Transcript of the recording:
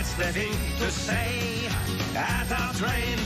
that's the thing to say as our train